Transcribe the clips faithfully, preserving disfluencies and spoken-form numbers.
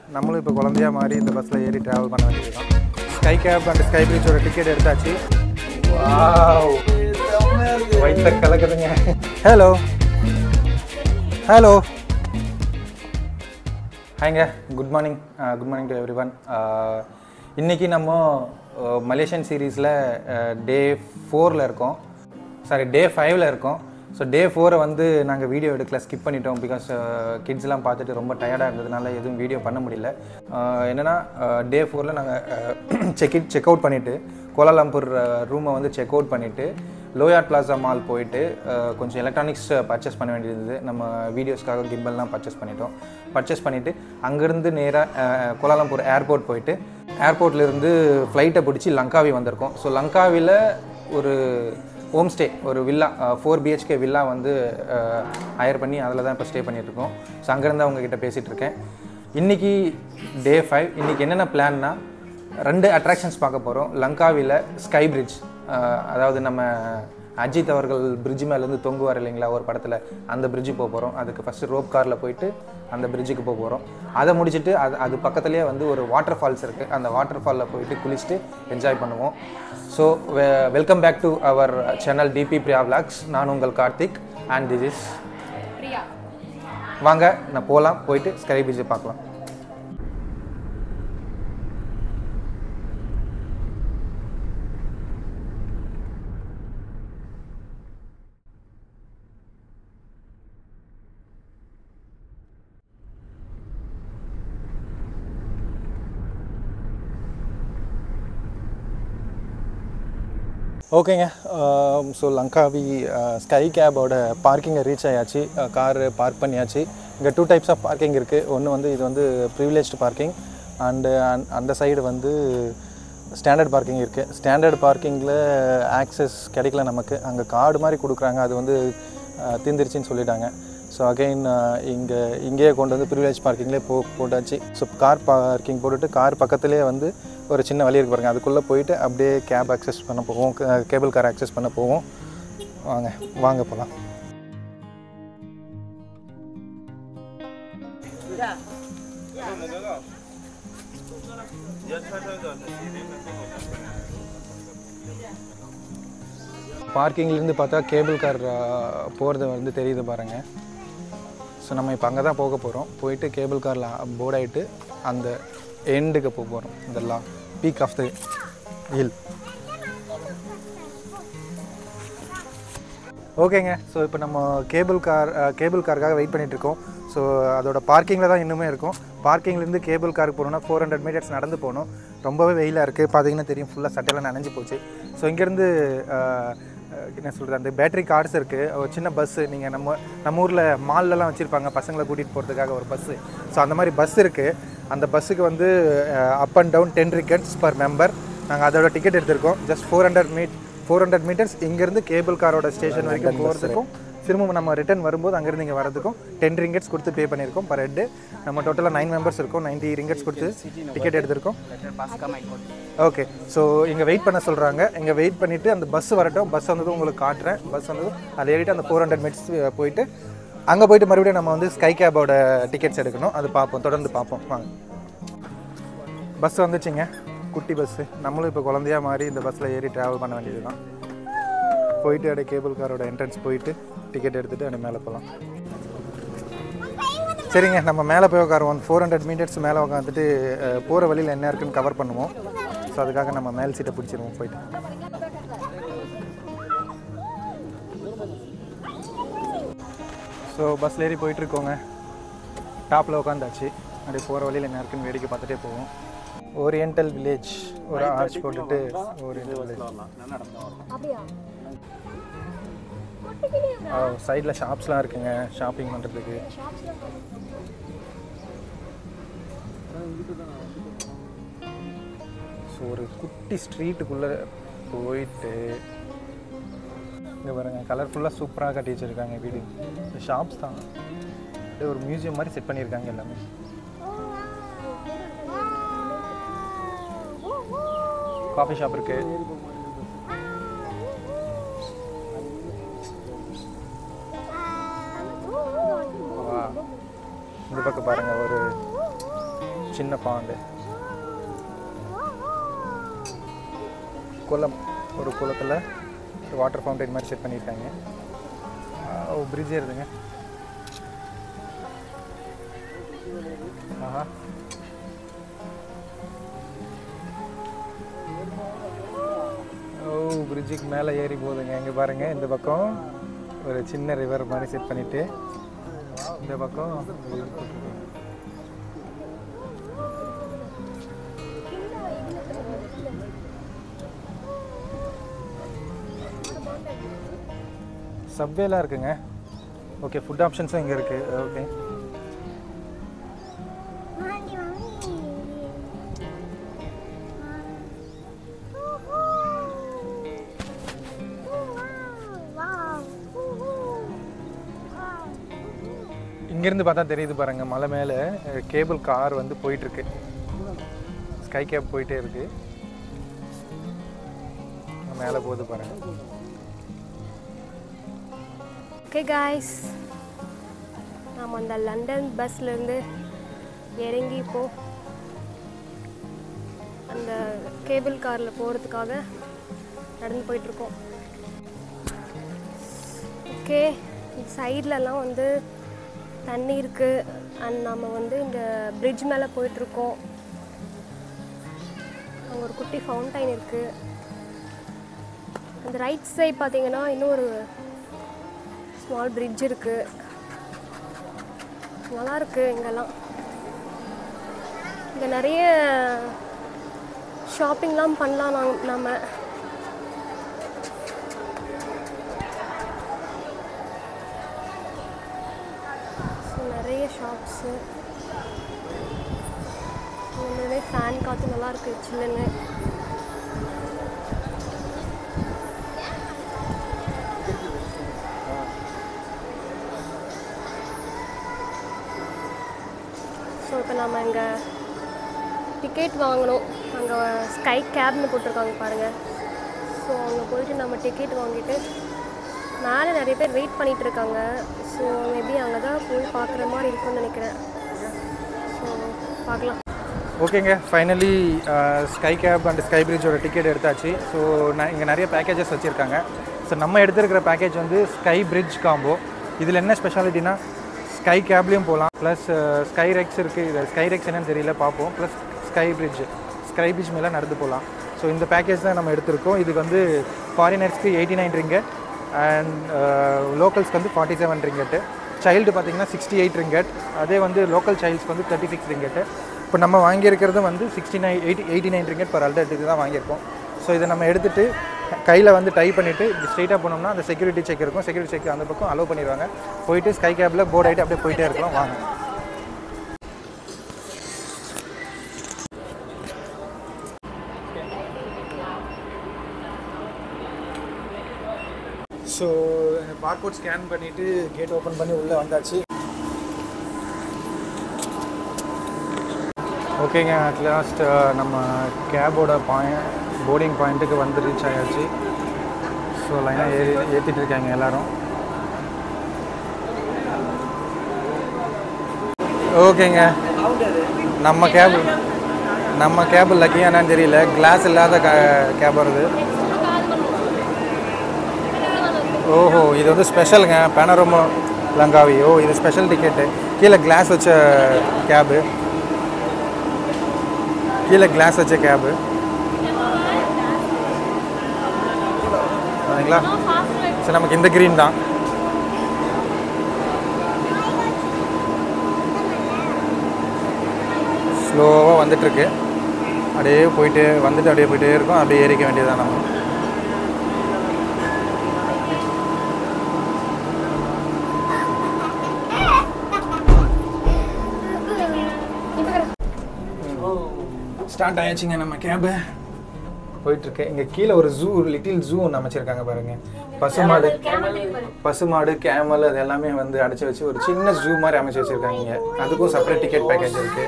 நம்மளும் இப்போ குழந்தையா மாதிரி இந்த பஸ்ஸில் ஏறி ட்ராவல் பண்ண வேண்டியதுதான். ஸ்கை கேப் அண்ட் ஸ்கை பிரிட்ஜோட டிக்கெட் எடுத்தாச்சு. வாவ், வயிற்ற கலக்குதுங்க. ஹலோ ஹலோ ஹாய்ங்க, good morning. Good morning to everyone. இன்றைக்கி நம்ம மலேசியன் சீரீஸில் டே ஃபோரில் இருக்கோம், சாரி டே ஃபைவ்ல இருக்கோம். ஸோ டே ஃபோரை வந்து நாங்கள் வீடியோ எடுக்கல, ஸ்கிப் பண்ணிட்டோம். பிகாஸ் கிட்ஸ்லாம் பார்த்துட்டு ரொம்ப டயர்டாக இருந்ததுனால எதுவும் வீடியோ பண்ண முடியல. என்னென்னா டே ஃபோரில் நாங்கள் செக் இட் செக் அவுட் பண்ணிவிட்டு கோலாலம்பூர் ரூமை வந்து செக் அவுட் பண்ணிவிட்டு லோயார்ட் பிளாசா மால் போயிட்டு கொஞ்சம் எலக்ட்ரானிக்ஸ் பர்ச்சேஸ் பண்ண வேண்டியது. நம்ம வீடியோஸ்க்காக கிம்பல்லாம் பர்ச்சேஸ் பண்ணிட்டோம். பர்ச்சேஸ் பண்ணிவிட்டு அங்கேருந்து நேராக கோலாலம்பூர் ஏர்போர்ட் போயிட்டு ஏர்போர்ட்லேருந்து ஃப்ளைட்டை பிடிச்சி லங்காவி வந்திருக்கோம். ஸோ லங்காவியில் ஒரு ஹோம் ஸ்டே, ஒரு வில்லா, ஃபோர் பிஹெச்கே வில்லா வந்து ஹையர் பண்ணி அதில் தான் இப்போ ஸ்டே பண்ணிகிட்ருக்கோம். ஸோ அங்கேருந்து அவங்கக்கிட்ட பேசிகிட்டு இருக்கேன். இன்றைக்கி டே ஃபைவ். இன்றைக்கி என்னென்ன பிளான்னா, ரெண்டு அட்ராக்ஷன்ஸ் பார்க்க போகிறோம். லங்காவியில் ஸ்கை பிரிட்ஜ், அதாவது நம்ம அஜித் அவர்கள் பிரிட்ஜ் மேலேருந்து தொங்குவார் இல்லைங்களா ஒரு படத்தில், அந்த பிரிட்ஜு போக போகிறோம். அதுக்கு ஃபஸ்ட்டு ரோப் காரில் போயிட்டு அந்த பிரிட்ஜுக்கு போக போகிறோம். அதை முடிச்சுட்டு அது அது பக்கத்துலேயே வந்து ஒரு வாட்டர் ஃபால்ஸ் இருக்குது. அந்த வாட்டர் ஃபாலில் போயிட்டு குளிச்சுட்டு என்ஜாய் பண்ணுவோம். So welcome back to our channel DP Priya vlogs. நான் உங்கள் Karthik and this is Priya. வாங்க நான் போகலாம், போயிட்டு ஸ்கை பிரிட்ஜை பார்க்கலாம். ஓகேங்க, ஸோ லங்காவி ஸ்கை கேபோட பார்க்கிங்கை ரீச் ஆயாச்சு. காரு பார்க் பண்ணியாச்சு. இங்கே டூ டைப்ஸ் ஆஃப் பார்க்கிங் இருக்குது. ஒன்று வந்து இது வந்து ப்ரிவிலேஜ்டு பார்க்கிங், அண்டு அந்த சைடு வந்து ஸ்டாண்டர்ட் பார்க்கிங் இருக்குது. ஸ்டாண்டர்ட் பார்க்கிங்கில் ஆக்சஸ் கிடைக்கல நமக்கு. அங்கே கார்டு மாதிரி கொடுக்குறாங்க, அது வந்து தீர்ந்துருச்சின்னு சொல்லிட்டாங்க. ஸோ அகெயின் இங்கே இங்கேயே கொண்டு வந்து ப்ரிவிலேஜ் பார்க்கிங்லேயே போ போட்டாச்சு. ஸோ கார் பார்க்கிங் போட்டுட்டு கார் பக்கத்துலேயே வந்து ஒரு சின்ன வழி இருக்கு பாருங்க, அதுக்குள்ளே போயிட்டு அப்படியே கேப் அக்சஸ் பண்ண போவோம், கேபிள் கார் அக்சஸ் பண்ண போவோம். வாங்க வாங்க போகலாம். பார்க்கிங்லேருந்து பார்த்தா கேபிள் கார் போகிறது வந்து தெரியுது பாருங்கள். ஸோ நம்ம இப்போ அங்கே தான் போக போகிறோம். போயிட்டு கேபிள் காரில் போர்ட் ஆகிட்டு அந்த எண்டுக்கு போக போகிறோம், இந்த la peak of the hill. ஓகேங்க, ஸோ இப்போ நம்ம கேபிள் கார் கேபிள் காருக்காக வெயிட் பண்ணிகிட்ருக்கோம். ஸோ அதோட பார்க்கிங்கில் தான் இன்னுமே இருக்கும். பார்க்கிங்லேருந்து கேபிள் காருக்கு போகணுன்னா ஃபோர் ஹண்ட்ரட் மீட்டர்ஸ் நடந்து போகணும். ரொம்பவே வெயிலாக இருக்குது, பார்த்தீங்கன்னா தெரியும், ஃபுல்லாக சட்டையெல்லாம் நனைஞ்சு போச்சு. ஸோ இங்கேருந்து என்ன சொல்கிறது, அந்த பேட்டரி கார்ஸ் இருக்குது. ஒரு சின்ன பஸ்ஸு, நீங்கள் நம்ம நம்ம ஊரில் மால்லலாம் வச்சுருப்பாங்க பசங்களை கூட்டிகிட்டு போகிறதுக்காக ஒரு பஸ்ஸு. ஸோ அந்த மாதிரி பஸ் இருக்குது. அந்த பஸ்ஸுக்கு வந்து up and down ten ringgits per member. நாங்கள் அதோட டிக்கெட் எடுத்திருக்கோம். Just four hundred meet four hundred meters இங்கேருந்து கேபிள் காரோட ஸ்டேஷன் வரைக்கும் போகிறதுக்கும், திரும்ப நம்ம ரிட்டர்ன் வரும்போது அங்கேருந்து இங்கே வரதுக்கும் டென் ரிங்கெட்ஸ் கொடுத்து பே பண்ணியிருக்கோம் பர் ஹெட்டு. நம்ம டோட்டலாக நைன் மெம்பர்ஸ் இருக்கோம். நைன்ட்டி ரிங்கெட்ஸ் கொடுத்து டிக்கெட் எடுத்திருக்கோம். ஓகே, ஸோ இங்கே வெயிட் பண்ண சொல்கிறாங்க. இங்கே வெயிட் பண்ணிவிட்டு அந்த பஸ் வரட்டும். பஸ் வந்ததும் உங்களுக்கு காட்டுறேன். பஸ் வந்ததும் அதை ஏறிட்டு அந்த ஃபோர் ஹண்ட்ரட் மீட்டர்ஸ் போயிட்டு அங்கே போய்ட்டு மறுபடியும் நம்ம வந்து ஸ்கை கேபோட டிக்கெட்ஸ் எடுக்கணும். அது பார்ப்போம், தொடர்ந்து பார்ப்போம். வாங்க, பஸ் வந்துச்சுங்க, குட்டி பஸ்ஸு. நம்மளும் இப்போ குழந்தையா மாதிரி இந்த பஸ்ஸில் ஏறி ட்ராவல் பண்ண வேண்டியது தான். போயிட்டு அப்படியே கேபிள் காரோட என்ட்ரன்ஸ் போயிட்டு டிக்கெட் எடுத்துகிட்டு அப்படியே மேலே போகலாம். சரிங்க, நம்ம மேலே போய் உட்காருவோம். ஃபோர் ஹண்ட்ரட் மீட்டர்ஸ் மேலே உட்காந்துட்டு போகிற வழியில் என்ன இருக்குன்னு கவர் பண்ணுவோம். ஸோ அதுக்காக நம்ம மேல் சீட்டை பிடிச்சிருவோம் போயிட்டு. ஸோ பஸ்ஸில் ஏறி போயிட்டுருக்கோங்க. டாப்பில் உட்காந்தாச்சு. அப்படியே போகிற வழியில் என்ன இருக்குன்னு வேடிக்கை பார்த்துட்டே போவோம். ஓரியண்டல் வில்லேஜ் ஒரு ஆர்ச் போட்டுட்டு ஓரியண்டல் வில்லேஜ். சைடில் ஷாப்ஸ்லாம் இருக்குங்க ஷாப்பிங் பண்ணுறதுக்கு. ஸோ ஒரு குட்டி ஸ்ட்ரீட்டுக்குள்ளே போயிட்டு இங்கே பாருங்கள், கலர்ஃபுல்லாக சூப்பராக கட்டி வச்சுருக்காங்க வீடு. ஷாப்ஸ் தான், அப்படியே ஒரு மியூசியம் மாதிரி செட் பண்ணியிருக்காங்க எல்லாமே. காஃபி ஷாப் இருக்குது. இந்த பக்கம் பாருங்கள், ஒரு சின்ன பாண்டு குளம் ஒரு குளத்தில் ஒரு வாட்டர் ஃபவுண்டைன் மாதிரி செட் பண்ணியிருக்காங்க. பிரிட்ஜே இருக்குங்க. ஆஹா ஓ பிரிட்ஜுக்கு மேலே ஏறி போகுதுங்க. இங்கே பாருங்கள், இந்த பக்கம் ஒரு சின்ன ரிவர் மாதிரி செட் பண்ணிவிட்டு இந்த பக்கம் சப்வேலாம் இருக்குங்க. ஓகே, ஃபுட் ஆப்ஷன்ஸும் இங்கே இருக்குது. ஓகே, இங்கேருந்து பார்த்தா தெரியுது பாருங்கள், மலை மேலே கேபிள் கார் வந்து போயிட்டுருக்கு. ஸ்கை கேப் போயிட்டே இருக்குது, மேலே போகுது பாருங்கள். ஓகே காய்ஸ், நாம் அந்த லண்டன் பஸ்லேருந்து இறங்கி இப்போ அந்த கேபிள் காரில் போகிறதுக்காக நடந்து போயிட்டுருக்கோம். ஓகே, சைட்லலாம் வந்து தண்ணி இருக்குது. அண்ட் நம்ம வந்து இந்த பிரிட்ஜ் மேலே போயிட்டுருக்கோம். அங்கே ஒரு குட்டி ஃபவுண்டைன் இருக்குது. அந்த ரைட் சைட் பார்த்தீங்கன்னா இன்னும் ஒரு ஸ்மால் பிரிட்ஜ் இருக்குது. நல்லா இருக்குது. இங்கெல்லாம் இங்கே நிறைய ஷாப்பிங்லாம் பண்ணலாம். நாங்கள் நம்ம நிறைய ஷாப்ஸு, நிறைய ஃபேன் காற்று நல்லாயிருக்கு சில்லுன்னு. ஸோ இப்போ நம்ம இங்கே டிக்கெட் வாங்கணும். அங்கே ஸ்கை கேப்னு போட்டிருக்காங்க பாருங்கள். ஸோ அங்கே போயிட்டு நம்ம டிக்கெட் வாங்கிட்டு மேலே நிறைய பேர் வெயிட் பண்ணிகிட்டு இருக்காங்க. ஸோ மேபி அங்கே தான் போய் பார்க்குற மாதிரி இருக்கும்னு நினைக்கிறேன். ஸோ பார்க்கலாம். ஓகேங்க, finally sky cab and sky பிரிட்ஜோட டிக்கெட் எடுத்தாச்சு. ஸோ நான் இங்கே நிறைய பேக்கேஜஸ் வச்சுருக்காங்க. ஸோ நம்ம எடுத்துருக்கிற பேக்கேஜ் வந்து ஸ்கை பிரிட்ஜ் காம்போ. இதில் என்ன ஸ்பெஷாலிட்டினா ஸ்கை கேப்லேயும் போகலாம், ப்ளஸ் ஸ்கை ரெக்ஸ் இருக்குது. இது ஸ்கை ரெக்ஸ் என்னன்னு தெரியல, பார்ப்போம். Plus sky bridge sky bridge மேலே நடந்து போகலாம். ஸோ இந்த பேக்கேஜ் தான் நம்ம எடுத்திருக்கோம். இதுக்கு வந்து ஃபாரினர்ஸ்க்கு எயிட்டி நைன் ரிங்கட் அண்ட் லோக்கல்ஸ்க்கு வந்து ஃபார்ட்டி செவன் ரிங்கெட்டு. சைல்டு பார்த்திங்கன்னா சிக்ஸ்டி எயிட் ரிங்கெட். அதே வந்து லோக்கல் சைல்ட்ஸ்க்கு வந்து தேர்ட்டி சிக்ஸ் ரிங்கெட்டு. இப்போ நம்ம வாங்கியிருக்கிறது வந்து sixty nine eighty eighty nine ringgit per அல்டர்ட்டுக்கு தான் வாங்கியிருக்கோம். ஸோ இதை நம்ம எடுத்துகிட்டு கையில் வந்து டை பண்ணிவிட்டு இப்படி ஸ்ட்ரெயிட்டாக போனோம்னா அந்த செக்யூரிட்டி செக் இருக்கும். செக்யூரிட்டி செக் அந்த பக்கம் அலோவ் பண்ணிடுவாங்க. போயிட்டு ஸ்கை கேபில் போர்ட் ஆகிட்டு அப்படியே போயிட்டே இருக்கலாம். வாங்க. ஸோ பார்கோட் ஸ்கேன் பண்ணிவிட்டு கேட் ஓப்பன் பண்ணி உள்ளே வந்தாச்சு. ஓகேங்க, அட் லாஸ்ட் நம்ம கேபோட பாயிண்ட் போர்டிங் பாயிண்ட்டுக்கு வந்து ரீச் ஆயாச்சு. ஸோ லைனாக ஏறி ஏற்றிட்டு இருக்காங்க எல்லோரும். ஓகேங்க, நம்ம கேபு நம்ம கேபு லக்கியா என்னன்னு தெரியல, கிளாஸ் இல்லாத கே கேப் வருது. ஓஹோ, இது வந்து ஸ்பெஷலுங்க, பேனரோமா லங்காவி. ஓ, இது ஸ்பெஷல் டிக்கெட்டு. கீழே கிளாஸ் வச்ச கேபு, கீழே கிளாஸ் வச்ச கேபு. சரிங்களா? சரி, நமக்கு இந்த க்ரீன் தான். ஸ்லோவாக வந்துட்டுருக்கு. அப்படியே போயிட்டு வந்துட்டு அப்படியே போயிட்டே இருக்கும். அப்படியே ஏறிக்க வேண்டியதுதான் நம்ம. ஸ்டார்ட் ஆயாச்சுங்க நம்ம கேபு. போயிட்டுருக்கு. இங்கே கீழே ஒரு ஜூ, லிட்டில் ஜூ ஒன்று அமைச்சிருக்காங்க பாருங்கள். பசுமாடு பசுமாடு கேமல் அது எல்லாமே வந்து அடைச்சி வச்சு ஒரு சின்ன ஜூ மாதிரி அமைச்சு வச்சுருக்காங்க. இங்கே அதுக்கும் செப்பரேட் டிக்கெட் பேக்கேஜ் இருக்குது.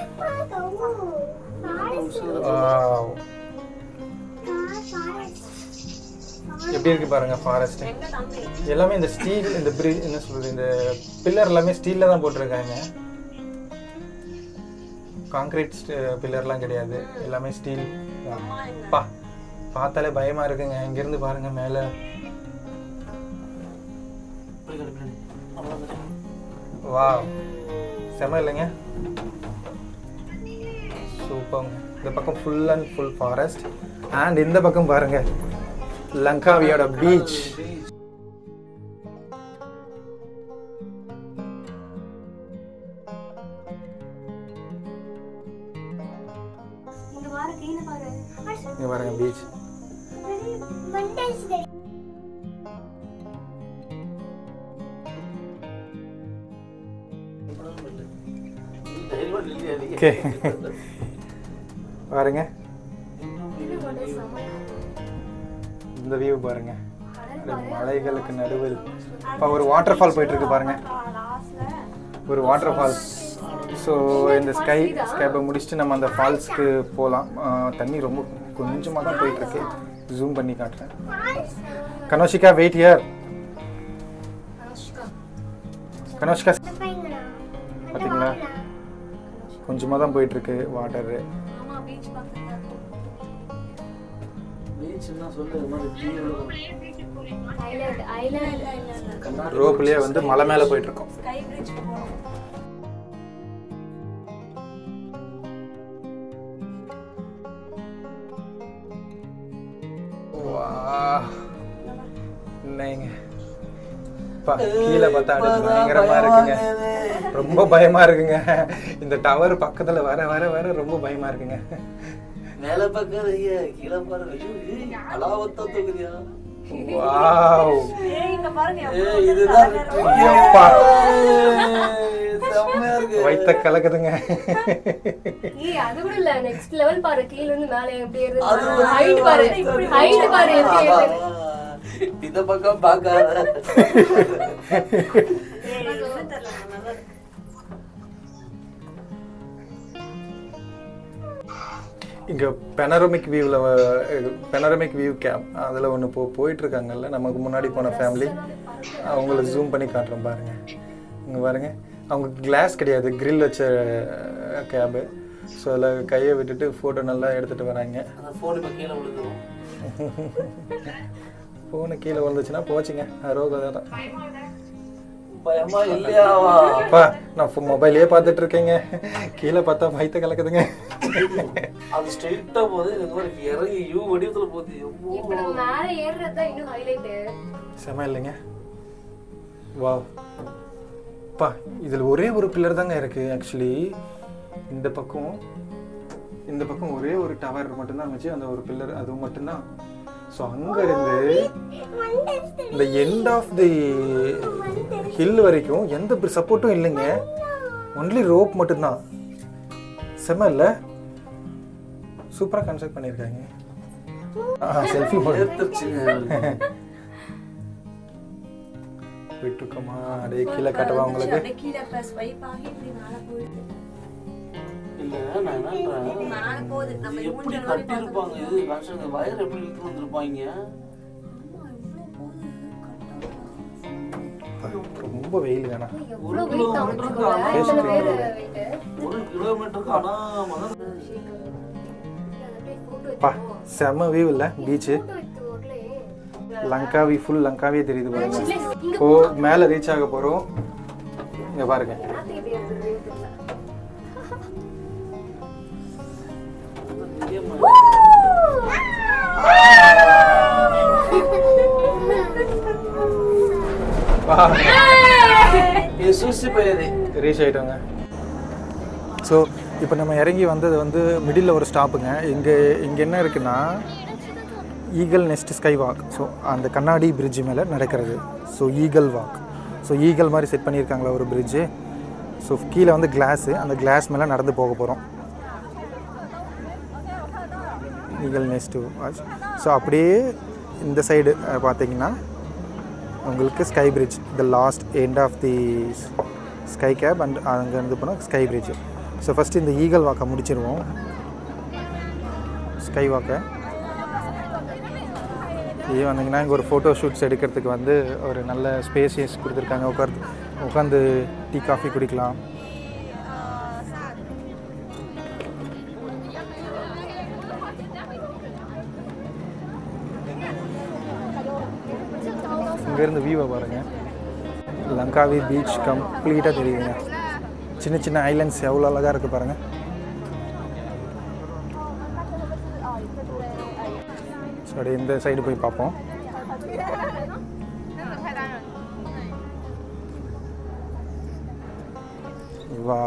எப்படி இருக்குது பாருங்கள் ஃபாரஸ்ட்டு. எல்லாமே இந்த ஸ்டீல், இந்த பிரிட்ஜ் என்ன சொல்கிறது, இந்த பில்லர் எல்லாமே ஸ்டீலில் தான் போட்டிருக்காங்க. கான்கிரீட் பில்லர்லாம் கிடையாது, எல்லாமே ஸ்டீல். பா பார்த்தாலே பயமாக இருக்குங்க. இங்கேருந்து பாருங்கள் மேலே. வா செம இல்லைங்க, சூப்பர். இந்த பக்கம் full and full forest. And இந்த பக்கம் பாருங்க லங்காவியோட பீச். இங்க பாருங்க பீச். பாருங்க இந்த வியூ பாருங்க, மலைகளுக்கு நடுவில் இப்போ ஒரு வாட்டர் ஃபால் போயிட்டு இருக்கு பாருங்க, ஒரு வாட்டர் ஃபால். ஸோ இந்த ஸ்கை ஸ்கைப்பை முடிச்சுட்டு நம்ம அந்த ஃபால்ஸ்க்கு போகலாம். தண்ணி ரொம்ப கொஞ்சமாக தான் போயிட்டு இருக்கு, ஜூம் பண்ணி காட்டுறேன். கனோஷிகா வெயிட் ஹியர். கனோஷிகா பார்த்தீங்களா, கொஞ்சமாக தான் போயிட்டு இருக்கு வாட்டரு. ரோப்லயே வந்து மலை மேல போயிட்டு இருக்கோம். கீழே பார்த்தா பயங்கரமா இருக்குங்க, ரொம்ப பயமா இருக்குங்க. இந்த டவர் பக்கத்துல வர வர வர ரொம்ப பயமா இருக்குங்க. மேல பக்கம் கீழே பாருங்க, அலாவத்தா தூக்குதியா. வாவ் இங்க பாருங்க, இதுதான் வைத்த கலக்குதுங்க. ஏய் அது கூட இல்ல, நெக்ஸ்ட் லெவல் பாரு. கீழ இருந்து மேலே எப்படி ஏறுது, ஹைட் பாரு, ஹைட் பாரு எப்படி ஏறுது. இந்த பக்கம் பார்க்காத. இங்கே பெனரமிக் வியூவில் பெனரமிக் வியூ கேப் அதில் ஒன்று போ போயிட்டுருக்காங்கல்ல, நமக்கு முன்னாடி போன ஃபேமிலி, அவங்கள ஜூம் பண்ணி காட்டுறோம் பாருங்கள். இங்கே பாருங்கள், அவங்க கிளாஸ் கிடையாது, கிரில் வச்ச கேபு. ஸோ அதில் கையை விட்டுட்டு ஃபோட்டோ நல்லா எடுத்துகிட்டு வராங்க. ஃபோனு கீழே விழுந்துச்சுன்னா போச்சுங்க, அரோகதை தான். அப்பா நான் மொபைலே பார்த்துட்டு இருக்கேங்க, கீழே பார்த்தா பயத்தை கலக்குதுங்க. அது ஸ்ட்ரைட்டா போகுது, இறங்கி யூ வடிவத்துல போகுது. இப்போ நம்ம மேலே ஏறுறது தான் இன்னும் ஹைலைட். செம இல்லைங்க. வா பா, இதில் ஒரே ஒரு பில்லர் தாங்க இருக்குது ஆக்சுவலி. இந்த பக்கம் இந்த பக்கம் ஒரே ஒரு டவர் மட்டும்தான் வச்சு, அந்த ஒரு பில்லர் அது மட்டும்தான். ஸோ அங்கேருந்து இந்த எண்ட் ஆஃப் தி ஹில் வரைக்கும் எந்த சப்போர்ட்டும் இல்லைங்க, ஒன்லி ரோப் மட்டும்தான். செம இல்லை, சூப்பராக கன்ஸ்ட்ரக்ட் பண்ணியிருக்காங்க. செல்ஃபி போயிட்டுருக்கோமா, அப்படியே கீழே காட்டுவா உங்களுக்கு. இல்ல நான் என்ன எப்படி கட்டிருப்பாங்க, இது கன்ஸ்ட்ரக்ஷன் வயர் எப்படி இழுத்து வந்திருப்பாங்க. ரொம்ப வெயில் வேணா, ஒரு கிலோமீட்டருக்கு ஒரு கிலோமீட்டருக்கு ஆனா பா செம வியூ இல்லை பீச்சு. லங்காவி ஃபுல் லங்காவே தெரியுது பாருங்க. இப்போ மேலே ரீச் ஆக போகிறோம். இங்கே பாருங்க, ரீச் ஆகிட்டோங்க. ஸோ இப்போ நம்ம இறங்கி வந்தது வந்து மிடில் ஒரு ஸ்டாப்புங்க. இங்கே இங்கே என்ன இருக்குன்னா eagle nest sky walk. So அந்த கண்ணாடி பிரிட்ஜு மேலே நடக்கிறது. So eagle walk. So eagle மாதிரி செட் பண்ணியிருக்காங்களா ஒரு பிரிட்ஜு. ஸோ கீழே வந்து கிளாஸு, அந்த கிளாஸ் மேலே நடந்து போக போகிறோம். Eagle next watch. ஸோ அப்படியே இந்த சைடு பார்த்தீங்கன்னா உங்களுக்கு sky bridge, the last end of the sky cab. And அங்கேருந்து போனால் ஸ்கை பிரிட்ஜ். ஸோ ஃபஸ்ட்டு இந்த ஈகல் வாக்கை முடிச்சிருவோம், ஸ்கை வாக்கை. இது வந்தீங்கன்னா இங்கே ஒரு ஃபோட்டோ ஷூட்ஸ் எடுக்கிறதுக்கு வந்து ஒரு நல்ல ஸ்பேசியஸ் கொடுத்துருக்காங்க. உட்காந்து உட்காந்து டீ காஃபி குடிக்கலாம். இங்கேருந்து வியூவை பாருங்கள். லங்காவி பீச் கம்ப்ளீட்டாக தெரியுங்க. சின்ன சின்ன ஐலண்ட்ஸ் எவ்வளோ அழகாக இருக்குது பாருங்கள். ஸோ அப்படியே இந்த சைடு போய் பார்ப்போம். வா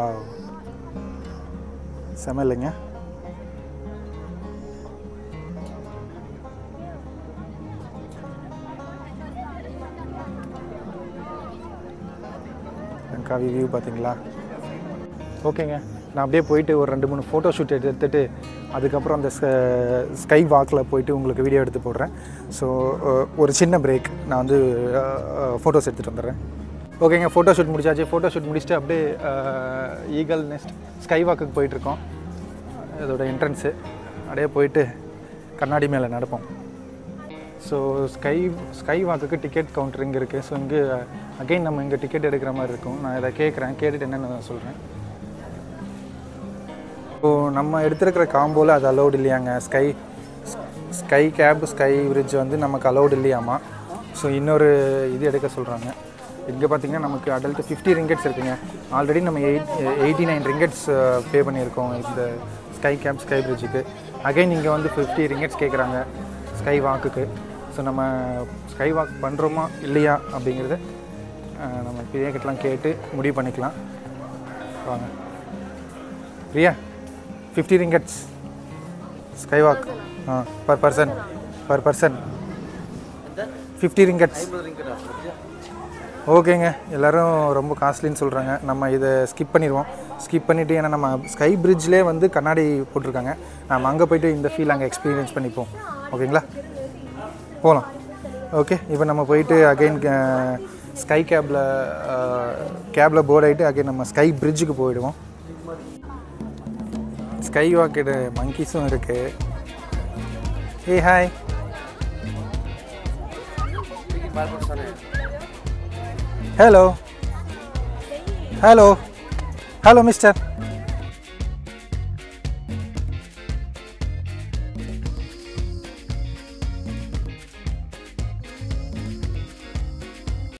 செம இல்லைங்க. லங்காவி வியூ பார்த்தீங்களா? ஓகேங்க, நான் அப்படியே போயிட்டு ஒரு ரெண்டு மூணு ஃபோட்டோ ஷூட் எடுத்துகிட்டு அதுக்கப்புறம் அந்த ஸ்கை வாக்கில் போயிட்டு உங்களுக்கு வீடியோ எடுத்து போடுறேன். ஸோ ஒரு சின்ன பிரேக், நான் வந்து ஃபோட்டோஸ் எடுத்துகிட்டு வந்துடுறேன். ஓகேங்க, ஃபோட்டோ ஷூட் முடிச்சாச்சு. ஃபோட்டோ ஷூட் முடிச்சுட்டு அப்படியே ஈகல் நெஸ்ட் ஸ்கை வாக்குக்கு போயிட்டுருக்கோம். இதோட என்ட்ரன்ஸு அப்படியே போயிட்டு கண்ணாடி மேலே நடப்போம். ஸோ ஸ்கை ஸ்கை வாக்குக்கு டிக்கெட் கவுண்டர் இங்கே இருக்குது. ஸோ இங்கே அகெயின் நம்ம இங்கே டிக்கெட் எடுக்கிற மாதிரி இருக்கும். நான் இதை கேட்குறேன், கேட்டுட்டு என்னென்னு நான் சொல்கிறேன். ஸோ நம்ம எடுத்துருக்கிற காம்போவில் அது அலௌடு இல்லையாங்க. Sky sky cab sky bridge வந்து நமக்கு அலௌடு இல்லையாமா. ஸோ இன்னொரு இது எடுக்க சொல்கிறாங்க. இங்கே பார்த்திங்கன்னா நமக்கு அடல்ட்டு ஃபிஃப்டி ரிங்கெட்ஸ் இருக்குங்க. ஆல்ரெடி நம்ம eight eighty nine ringgits pay பண்ணியிருக்கோம் இந்த ஸ்கை கேப் ஸ்கை பிரிட்ஜுக்கு. அகைன் இங்கே வந்து ஃபிஃப்டி ரிங்கெட்ஸ் கேட்குறாங்க ஸ்கை வாக்குக்கு. ஸோ நம்ம ஸ்கை வாக் பண்ணுறோமா இல்லையா அப்படிங்கிறத நம்ம பிரியா கிட்டலாம் கேட்டு முடிவு பண்ணிக்கலாம். வாங்க Priya, fifty ringgits sky walk ah per person per person fifty ringgits. ஓகேங்க, எல்லோரும் ரொம்ப காஸ்ட்லின்னு சொல்கிறாங்க. நம்ம இதை ஸ்கிப் பண்ணிடுவோம். ஸ்கிப் பண்ணிவிட்டு ஏன்னா நம்ம ஸ்கை பிரிட்ஜ்லேயே வந்து கண்ணாடி போட்டிருக்காங்க. நம்ம அங்கே போய்ட்டு இந்த ஃபீல் அங்கே எக்ஸ்பீரியன்ஸ் பண்ணிப்போம். ஓகேங்களா, போகலாம். ஓகே, இப்போ நம்ம போயிட்டு அகெயின் ஸ்கை கேபில் கேபில் போர்ட் ஆகிட்டு அகெயின் நம்ம ஸ்கை பிரிட்ஜுக்கு போயிடுவோம். ஸ்கை வாக்கெடு மங்கீஸும் இருக்குது. Eh hi, hello hello hello mister.